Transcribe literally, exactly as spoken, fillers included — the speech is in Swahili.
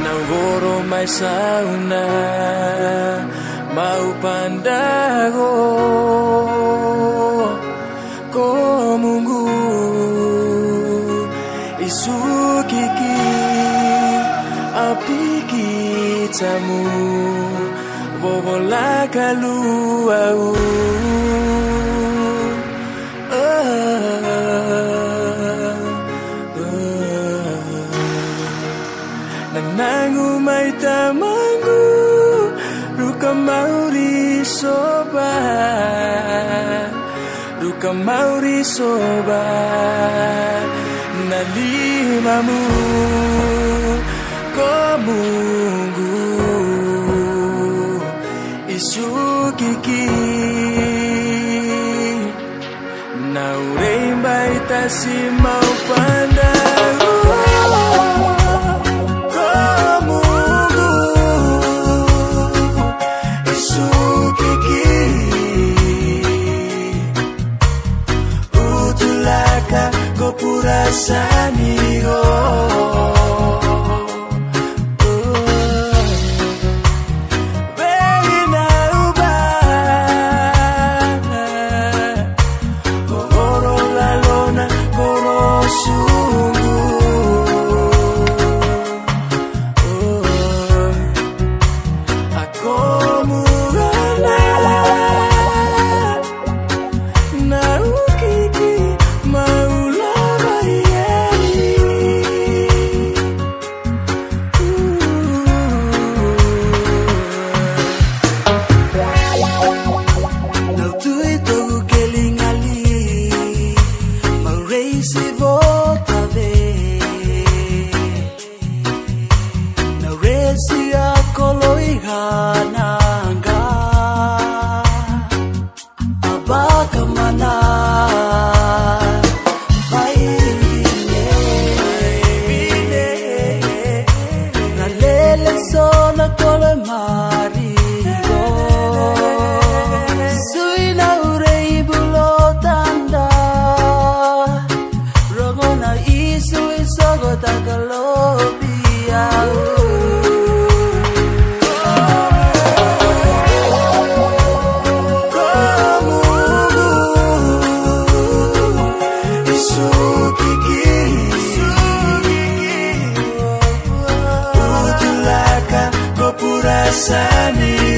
Naugoro mai sauna mau pandago ko Mungu isukiki apiki tamu vovola kaluau nanangu mai tamangu ruka mauri soba ruka mauri soba nalimamu ko Mungu isukiki nauremba itasi mau pandagu Sanigo Beina uba Oro la lona Koro sungu Ako murala Na ukiki maula Sanigo